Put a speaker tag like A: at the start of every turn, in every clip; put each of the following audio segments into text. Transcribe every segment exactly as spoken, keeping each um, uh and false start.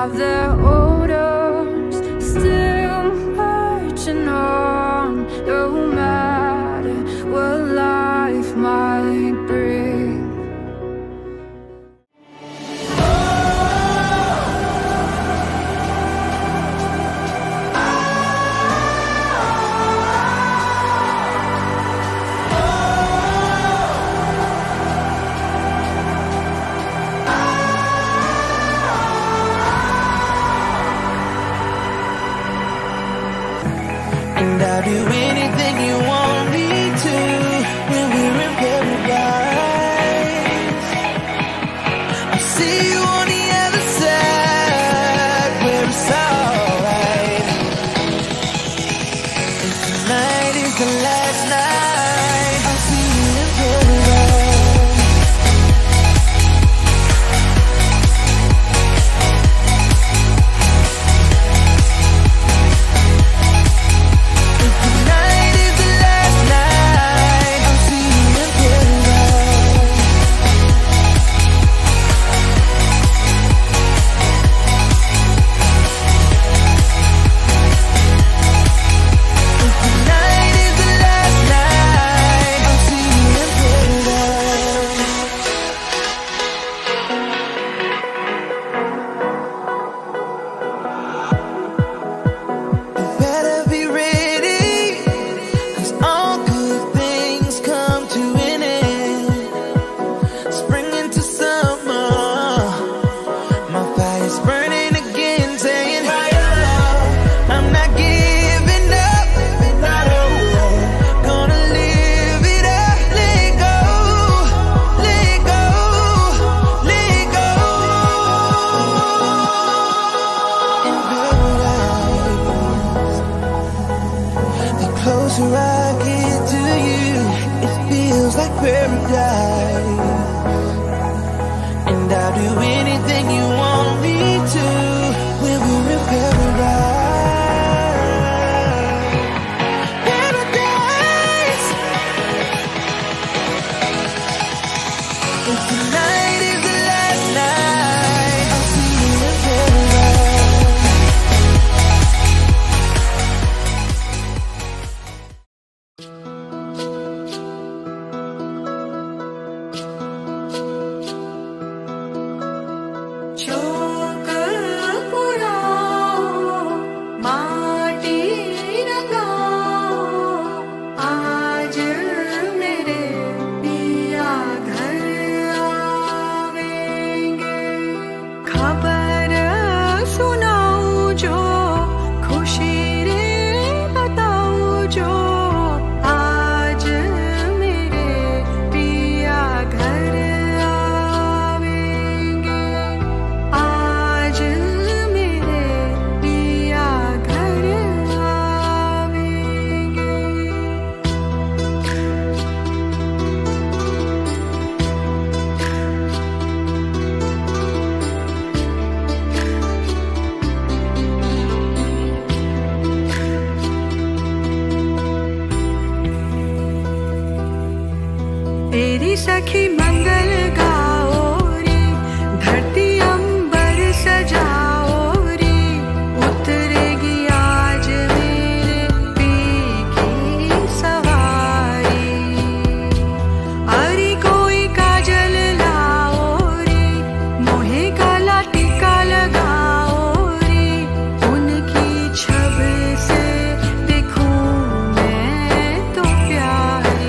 A: have their odors still marching on, no matter what life might bring.
B: And I'll do anything you want me to when we're in paradise. I'll see you on the other side where it's alright. If tonight is the last night, I'll see you in paradise. Closer I get to you, it feels like paradise. And I'll do anything you want me to when we're in paradise. Paradise. If tonight is the last night, I'll see you in paradise.
C: तेरी सखी मंगल गाओ रे, धरती अंबर सजाओ रे, उतरेगी आज मेरे पी की सवारी। अरे कोई काजल लाओ रे, मोहे काला टीका लगाओ रे, उनकी छब से देखूं मैं तो प्यारी।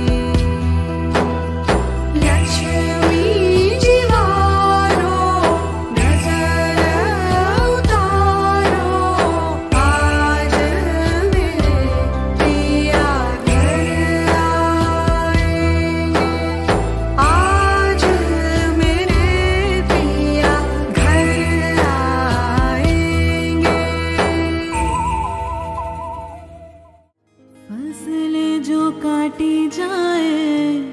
C: काटी जाए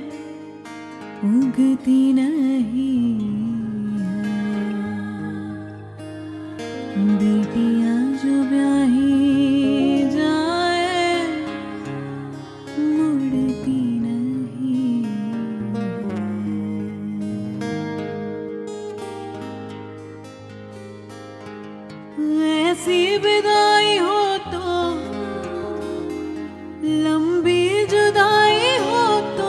C: उगती नहीं, बेटियां जो ब्याही जाए मुड़ती नहीं। ऐसी विदाई हो तो, लंबी जुदाई हो तो,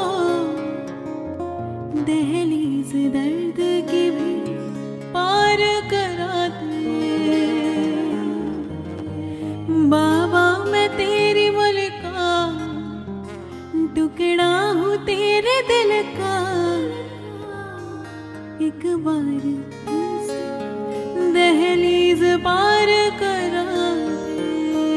C: दहलीज दर्द की भी पार करा दे। बाबा मैं तेरी मलिका, टुकड़ा हूँ तेरे दिल का, एक बार दहलीज पार करा दे।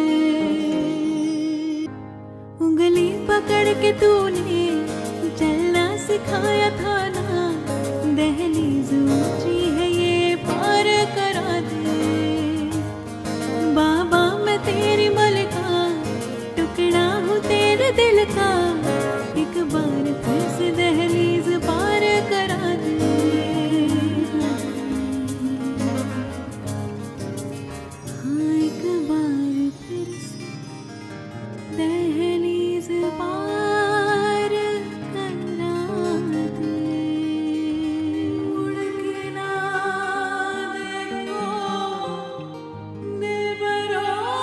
C: उंगली पकड़ के तूने चलना सिखाया था ना, दहलीज ऊंची है ये पार करा दे। बाबा मैं तेरी मलिका, टुकड़ा हूँ तेरे दिल का, एक बार फिर से दहलीज पार करा दे। हाँ एक बार फिर से दहलीज पार करा दे। उड़ के ना देखो दिलबरो।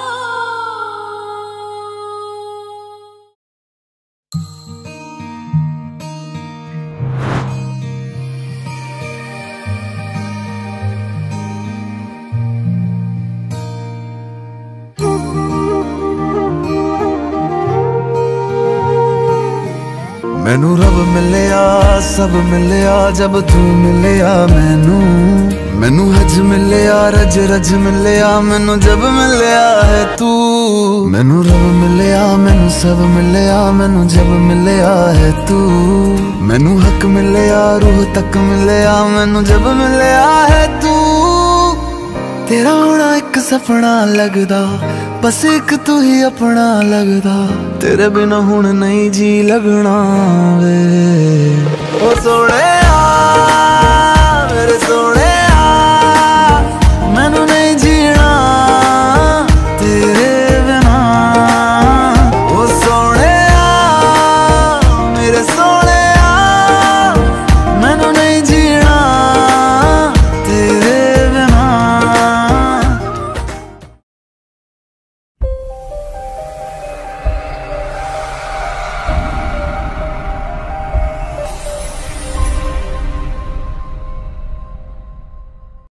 B: मैनू रब मिलिया सब मिलिया जब तू मिलिया मैनू। मैनू हज मिलिया रज रज मिलिया मैनू जब मिलिया है तू। मैनू रब मिलिया मैनू सब मिलिया मैनू जब मिलिया है तू। मैनू हक मिलिया रूह तक मिलिया मैनू जब मिलिया है तू। तेरा होना एक सपना लगदा, बस एक तू ही अपना लगदा। तेरे बिना हुण नहीं जी लगना वे ओ सोने।